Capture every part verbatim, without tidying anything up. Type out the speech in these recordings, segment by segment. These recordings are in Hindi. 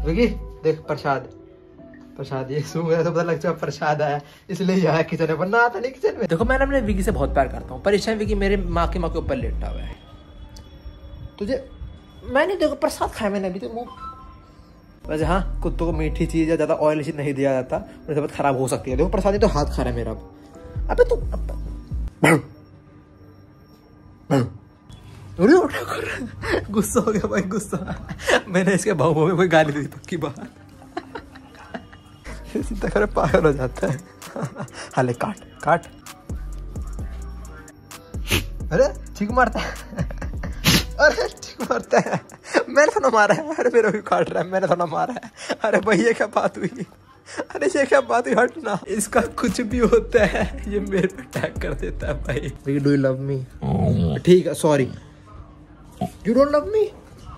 विकी देख प्रसाद, प्रसाद ये सूंघ रहा तो पता लग जाए प्रसाद आया, इसलिए यहाँ किचन में बनना आता नहीं किचन में। देखो मैंने अपने विकी से बहुत प्यार करता हूँ, पर इस टाइम विकी मेरे माँ के माँ के ऊपर लेटा हुआ है। तुझे मैंने देखो प्रसाद खाया मैंने अभी तो मुँह। वैसे हाँ, कुत्तों को मीठी चीज या ज्यादा ऑयली चीज नहीं दिया जाता, मेरी तबीयत खराब हो सकती है। देखो प्रसाद तो हाथ खा रहा है मेरा। अबे तू गुस्सा हो गया भाई, गुस्सा। मैंने इसके भाव में कोई गाली दी पक्की बात। सीधा कर पागल हो जाता है। हाले काट काट। अरे ठीक मारता है, अरे ठीक मारता है। मैंने तो ना मारा है, अरे मेरा भी काट रहा है, मैंने तो ना मारा है। अरे भाई ये क्या बात हुई, अरे ये क्या बात हुई, हटना। इसका कुछ भी होता है ये मेरे पे अटैक कर देता है भाई। Do you love me? ठीक है sorry, you don't love me.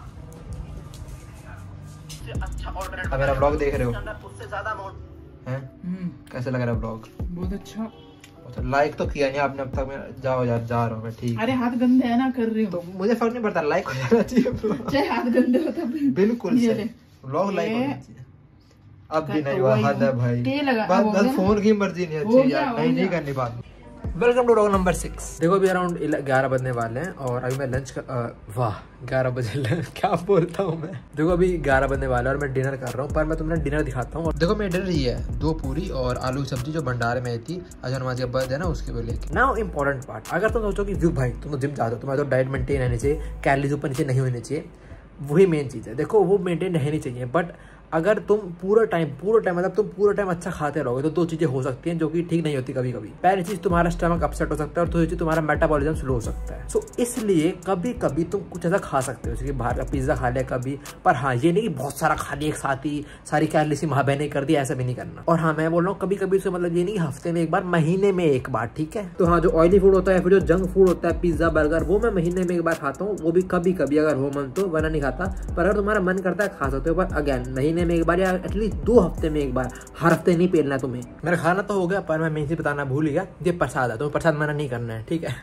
अच्छा ऑर्डर। अब मेरा ब्लॉग देख रहे हो, उससे ज्यादा अमाउंट है। कैसे लग रहा है ब्लॉग? बहुत अच्छा। अच्छा लाइक तो किया नहीं आपने अब तक। मैं जाओ यार, जा रहा हूँ मैं। ठीक। अरे हाथ गंदे है ना, कर रही हूँ तो मुझे फर्क नहीं पड़ता, लाइक हो जाना चाहिए। चाहे हाथ गंदे होता बिल्कुल ब्लॉग लाइक होना चाहिए। अब भी नहीं हुआ, हद है भाई। बस फोन की मर्जी नहीं अच्छी यार, नहीं नहीं करनी बात। Welcome to vlog number six. देखो अभी अराउंड ग्यारह बजने वाले हैं और अभी मैं लंच का वाह ग्यारह बजे क्या बोलता हूँ मैं। देखो अभी ग्यारह बजने वाले और मैं डिनर कर रहा हूँ, पर मैं तुम्हें डिनर दिखाता हूँ। देखो मेरा डिनर ये है, दो पूरी और आलू की सब्जी जो भंडारे में थी अजय नमाज के बर्थडे है ना उसके लिए लेके। नाउ इंपॉर्टेंट पार्ट, अगर तुम सोचो कि भाई तुम तो जिम जाते हो, तुम्हारा तो डाइट मेंटेन रहनी चाहिए, कैलोरीज ऊपर नीचे नहीं होनी चाहिए, वही मेन चीज़ है। देखो वो मेंटेन रहनी चाहिए, बट अगर तुम पूरा टाइम पूरा टाइम मतलब तुम पूरा टाइम अच्छा खाते रहोगे तो दो चीजें हो सकती हैं जो कि ठीक नहीं होती कभी कभी। पहली चीज तुम्हारा स्टमक अपसेट हो सकता है और दूसरी चीज तुम्हारा मेटाबॉलिज्म स्लो हो सकता है। सो so, इसलिए कभी कभी तुम कुछ ऐसा खा सकते हो जैसे कि बाहर का पिज्जा खा लिया कभी, पर हाँ ये नहीं कि बहुत सारा खा लिया एक साथ ही, सारी कैलोरी सी माँ बहने कर दी, ऐसा भी नहीं करना। और हाँ मैं बोल रहा हूँ कभी कभी, उसका मतलब ये नहीं हफ्ते में एक बार, महीने में एक बार, ठीक है। तो हाँ जो ऑयली फूड होता है फिर जो जंक फूड होता है पिज्जा बर्गर, वो मैं महीने में एक बार खाता हूँ, वो भी कभी कभी अगर हो मन तो, वरना नहीं खाता। पर अगर तुम्हारा मन करता है खा सकते हो, पर अगेन महीने में एक बार या एटलीस्ट दो हफ्ते में एक बार, हर हफ्ते नहीं पेलना तुम्हें। मेरा खाना तो हो गया, पर मैं मेन चीज बताना भूल गया, ये प्रसाद है, तुम्हें प्रसाद मना नहीं करना है, ठीक है।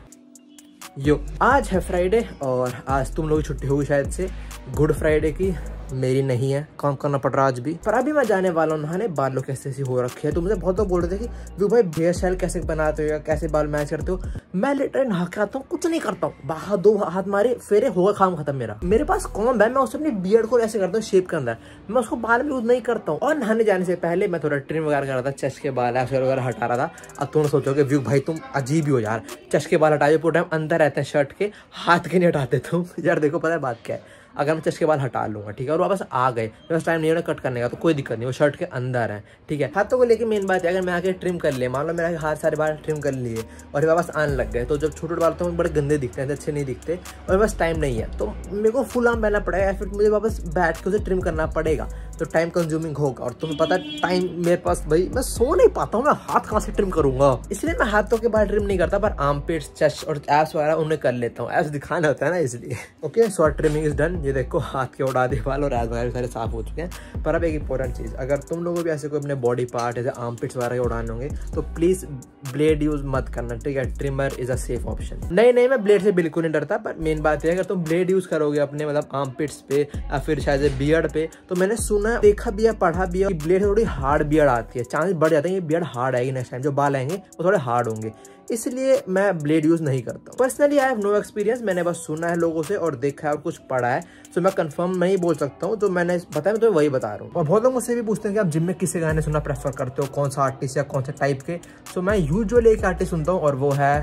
यो आज है फ्राइडे और आज तुम लोग की छुट्टी होगी शायद से, गुड फ्राइडे की। मेरी नहीं है, काम करना पड़ रहा आज भी। पर अभी मैं जाने वाला हूँ नहाने, बालों कैसे ऐसी हो रखे है। तो मुझे बहुत लोग बोल रहे थे कि वो भाई हेयर स्टाइल कैसे बनाते हो या कैसे बाल मैच करते हो। मैं लिटरली नहा के आता हूँ, कुछ नहीं करता हूँ, बाहर दो हाथ मारे फेरे होगा काम खत्म मेरा। मेरे पास कॉम्ब है, मैं उससे अपनी बियर्ड को ऐसे करता हूँ शेप के अंदर, मैं उसको बाल में यूज नहीं करता हूँ। और नहाने जाने से पहले मैं थोड़ा ट्रिम वगैरह कर रहा था, चेस्ट के बाल वगैरह हटा रहा था। अब तुम सोचोगे व्यू भाई तुम अजीब ही हो यार, चेस्ट के बाल हटाए पूरा टाइम अंदर रहते हैं शर्ट के, हाथ के नहीं हटाते तुम यार। देखो पता है बात क्या है, अगर मैं चेस्ट के बाल हटा लूंगा ठीक है और वापस आ गए, मेरे पास टाइम नहीं है कट करने का, तो कोई दिक्कत नहीं, वो शर्ट के अंदर है, ठीक है। हाथों को लेके मेन बात है, अगर मैं आके ट्रिम कर लिया, मान लो मेरे हाथ सारे बाल ट्रिम कर लिए और वापस आने लग गए, तो जब छोटे छोटे बाल तो बड़े गंदे दिखते हैं, अच्छे नहीं दिखते, और बस टाइम नहीं है तो मेरे को फुल आर्म पहनना पड़ेगा या फिर मुझे वापस बैठ के उसे ट्रिम करना पड़ेगा, तो टाइम कंज्यूमिंग होगा। और तुम्हें पता टाइम मेरे पास भाई, मैं सो नहीं पाता हूँ, मैं हाथ कहाँ से ट्रिम करूंगा, इसलिए मैं हाथों के बाल ट्रिम नहीं करता, पर आर्म पिट्स, चेस्ट और एब्स वगैरह उन्हें कर लेता हूँ, एब्स दिखाना होता है ना इसलिए। Okay so trimming is done. ये देखो हाथ के उड़ा दे बाल और एब्स वगैरह सारे साफ हो चुके हैं। पर अब एक इंपॉर्टेंट चीज, अगर तुम लोगों भी ऐसे कोई अपने बॉडी पार्ट जैसे आर्म पिट्स वगैरह के उड़ाने होंगे तो प्लीज ब्लेड यूज मत करना, ठीक है। Trimmer is a safe option. नहीं नहीं मैं ब्लेड से बिल्कुल नहीं डरता, पर मेन बात है अगर तुम ब्लेड यूज करोगे अपने मतलब आर्म पिट्स पे या फिर शायद बियर्ड पे, तो मैंने सुना देखा भी है पढ़ा भी है कि ब्लेड थोड़ी हार्ड बियर्ड आती है, चांस बढ़ जाते हैं ये बियर्ड हार्ड आएगी नेक्स्ट टाइम, जो बाल आएंगे वो थोड़े हार्ड होंगे, इसलिए मैं ब्लेड यूज नहीं करता। Personally I have no experience, मैंने बस सुना है लोगों से और देखा है और कुछ पढ़ा है, सो मैं कंफर्म नहीं बोल सकता हूँ, जो मैंने बताया मैं तो वही बता रहा हूँ। और बहुत लोग मुझसे भी पूछते हैं कि आप जिम में किससे गाने सुनना प्रेफर करते हो, कौन सा आर्टिस्ट या कौन से टाइप के। सो मैं यूजुअली एक आर्टिस्ट सुनता हूँ और वो है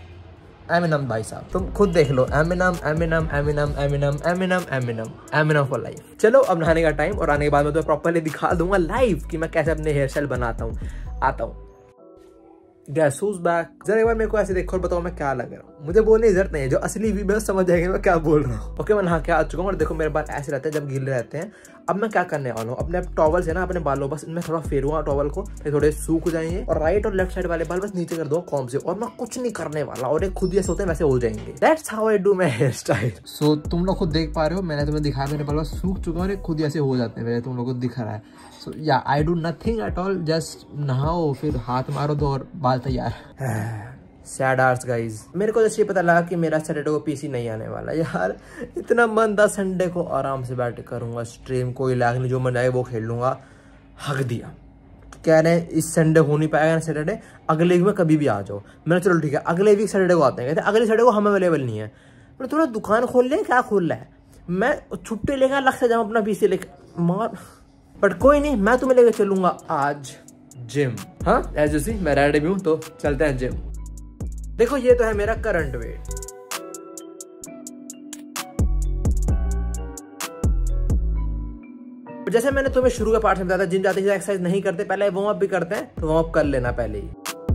एमिनम भाई साहब, तुम खुद देख लो, Eminem Eminem Eminem Eminem Eminem Eminem Eminem for life. चलो अब नहाने का टाइम, और आने के बाद मैं तो प्रॉपर्ली दिखा दूंगा लाइव कि मैं कैसे अपने हेयर स्टाइल बनाता हूँ। आता हूँ Guess who's back? जरा एक बार मेरे को ऐसे देखो और बताओ मैं क्या लग रहा हूँ। मुझे बोलने की जरूरत नहीं है, जो असली व्यू समझ जाएंगे मैं क्या बोल रहा हूँ। ओके मैं नहा के आ चुका हूँ और देखो मेरे बाल ऐसे रहते हैं जब गीले रहते हैं। अब मैं क्या करने वाला हूँ, अपने टॉवल से ना अपने बालों बस इनमें थोड़ा फेरूंगा टॉवल को, फिर थोड़े सूख जाएंगे और राइट और लेफ्ट साइड वाले बाल बस नीचे कर दो कॉम्ब से, और मैं कुछ नहीं करने वाला, और एक खुद जैसे होते हैं वैसे हो जाएंगे। That's how I do my hair style. So तुम लोग खुद देख पा रहे हो, मैंने तुम्हें दिखाया मेरे बाल बस सूख चुके हैं और खुद ऐसे हो जाते हैं मेरे, तुम लोग को दिख रहा है। So yeah I do nothing at all, just नहाओ फिर हाथ मारो दो और बाल तैयार। सैड आर्ट्स गाइज। मेरे को जैसे पता लगा कि मेरा सैटरडे को पीसी नहीं आने वाला यार, इतना मन था। संडे को आराम से बैठ करूंगा स्ट्रीम, कोई लैग नहीं, जो मन आए वो खेल लूंगा। हक दिया, कह रहे हैं इस संडे हो नहीं पाएगा ना सैटरडे, अगले वीक में कभी भी आ जाओ। मैंने चलो ठीक है अगले वीक सैटरडे को आते हैं। कहते अगले सैटरडे को हम अवेलेबल नहीं है। मैंने थोड़ा दुकान खोल ले, क्या खोल रहा है, मैं छुट्टी लेकर अलग से जाऊँ अपना पीसी लेकर मार। बट कोई नहीं, मैं तुम्हें लेकर चलूंगा आज जिम। हाँ एज यू सी मैं रेडी भी हूँ, तो चलते हैं जिम। देखो ये तो है मेरा करंट वेट। जैसे मैंने तुम्हें शुरू के पार्ट में बताया था, जिम जाते ही एक्सरसाइज नहीं करते, पहले वार्म अप भी करते हैं, तो वार्म अप कर लेना पहले ही।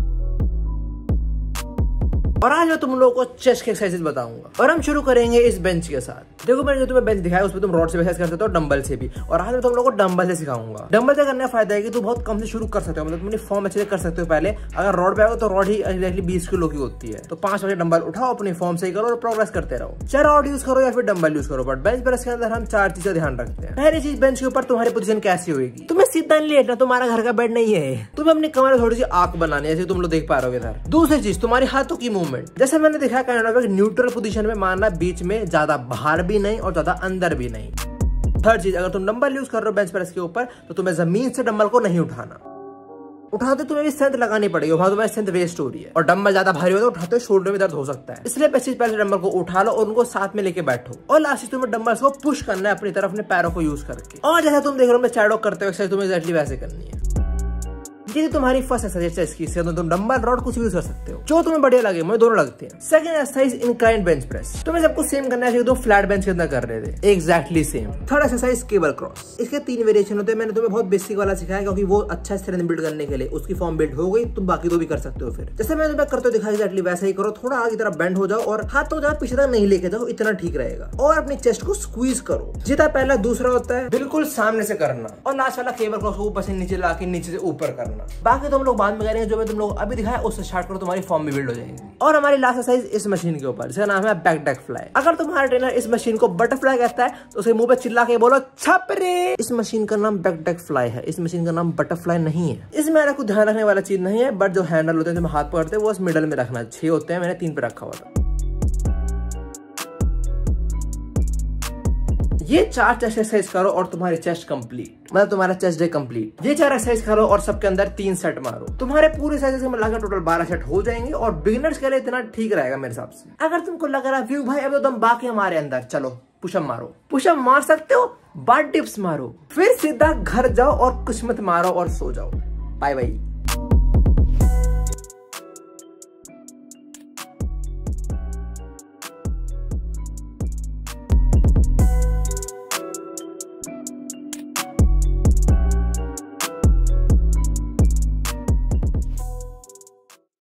और आज मैं तुम लोगों को चेस्ट की एक्सरसाइज बताऊंगा और हम शुरू करेंगे इस बेंच के साथ। देखो मैंने जो तुम्हें बेंच दिखाया उसमें तुम रॉड से एक्सरसाइज कर सकते हो, डंबल से भी। और आज मैं तुम लोगों को डंबल से सिखाऊंगा। डंबल से करने का फायदा है कि तुम बहुत कम से शुरू कर सकते हो, मतलब तुम फॉर्म अच्छे से कर सकते हो। पहले अगर रॉड पे आओ तो रॉड ही एग्जैक्टली बीस किलो की होती है, तो पांच बजे डंबल उठाओ, अपनी फॉर्म से ही करो और प्रोग्रेस करते रहो। चाहे रॉड यूज करो या फिर डंबल यूज करो, बट बेंच प्रेस के अंदर हम चार चीजें ध्यान रखते हैं। पहली चीज, बेंच के ऊपर तुम्हारी पोजीशन कैसी होगी। तुम्हें सीधा नहीं लेटना, तुम्हारा घर का बेड नहीं है, तुम्हें अपनी कमर में थोड़ी सी आंख बनानी है, जैसे तुम लोग देख पा रहे हो इधर। दूसरी चीज, तुम्हारी हाथों की मूवमेंट। जैसे मैंने देखा न्यूट्रल पोजीशन में मारना, बीच में ज्यादा बाहर भी नहीं और ज्यादा अंदर भी नहीं। थर्ड चीज, अगर तुम डंबल यूज कर रहे हो बेंच प्रेस के ऊपर, तो तुम्हें जमीन से डंबल को नहीं उठाना। उठाते तुम्हें भी स्ट्रेंथ लगानी पड़ेगी, वहां तुम्हारी स्ट्रेंथ वेस्ट हो रही है। और डंबल ज्यादा भारी होता है, उठाते शोल्डर में दर्द हो सकता है, इसलिए पहले पहले डंबल को उठा लो और उनको साथ में लेके बैठो। और लास्ट तुम्हें डंबल्स को पुश करना है अपनी तरफ, अपने पैरों को यूज करके। और जैसा तुम देख रहे हो मैं चैडो करते हो एक्सरसाइज, तुम्हें एक्जैक्टली वैसे करनी है। ये तुम्हारी फर्स्ट एक्सरसाइज है इसकी, इससे तुम डंबल रॉड कुछ भी यूज कर सकते हो, जो तुम्हें बढ़िया लगे। मुझे दोनों लगते हैं। Second exercise, inclined bench press. तुम्हें सब कुछ सेम करना है, तुम फ्लैट बेंच के अंदर कर रहे थे, exactly same. Third exercise, cable cross. इसके तीन वेरिएशन होते हैं, मैंने तुम्हें बहुत बेसिक वाला सिखाया क्योंकि वो अच्छा स्ट्रेंथ बिल्ड करने के लिए। उसकी फॉर्म बिल्ड हो गई, तुम बाकी दो भी कर सकते हो। फिर जैसे मैं तुम्हें करते हो दिखाया एग्जैक्टली वैसे ही करो। थोड़ा आगे तरफ बेंड हो जाओ और हाथ तो ज्यादा पीछे तक नहीं लेके जाओ, इतना ठीक रहेगा। और अपनी चेस्ट को स्क्वीज करो, जितना पहला दूसरा होता है बिल्कुल सामने से करना। और लास्ट वाला केबल क्रॉस को ऊपर से नीचे लाके नीचे से ऊपर करना। बाकी तुम लोग बाद में करेंगे, जो मैं तुम लोग अभी दिखाया उससे स्टार्ट करो, तुम्हारी फॉर्म भी बिल्ड हो जाएगी। और हमारी लास्ट एक्सरसाइज इस मशीन के ऊपर, जिसका नाम है बैक डेक फ्लाई। अगर तुम्हारा ट्रेनर इस मशीन को बटरफ्लाई कहता है तो उसके मुंह पे चिल्ला के बोलो छप रे। इस मशीन का नाम बैक डेक फ्लाई है, इस मशीन का नाम बटरफ्लाई नहीं है। इसमें कुछ ध्यान रखने वाला चीज नहीं है, बट जो हैंडल होते हैं जो हाथ पकड़ते हैं वो मिडल में रखना। छह होते हैं, मैंने तीन पे रखा हुआ था। ये चार चेस्ट एक्सरसाइज करो और तुम्हारी चेस्ट कंप्लीट, मतलब तुम्हारा चेस्ट डे कंप्लीट। ये चार एक्सरसाइज करो और सबके अंदर तीन सेट मारो, तुम्हारे पूरे एक्सरसाइज में मिलाकर टोटल बारह सेट हो जाएंगे। और बिगिनर्स के लिए इतना ठीक रहेगा मेरे हिसाब से। अगर तुमको लग रहा है व्यू भाई अब तो दम बाकी हमारे अंदर, चलो पुशअप मारो। पुशअप मार सकते हो, बट डिप्स मारो, फिर सीधा घर जाओ और कुछ मत मारो और सो जाओ। Bye bye.